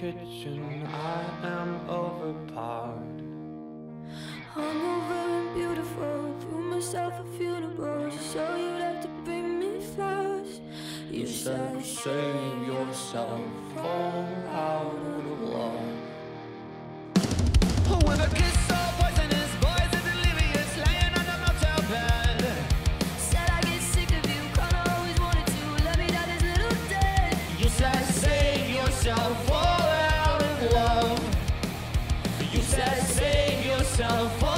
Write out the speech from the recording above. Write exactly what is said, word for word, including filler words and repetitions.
kitchen, I am overpowered. Hungover and beautiful, threw myself a funeral just so you'd have to bring me flowers. You said, save yourself, fall out of love. With a kiss so poisonous, boys are delirious, lying on a motel bed. said I get sick of you, kinda always wanted to let me down this little dead. You said save yourself, fall out of love. You said save yourself, fall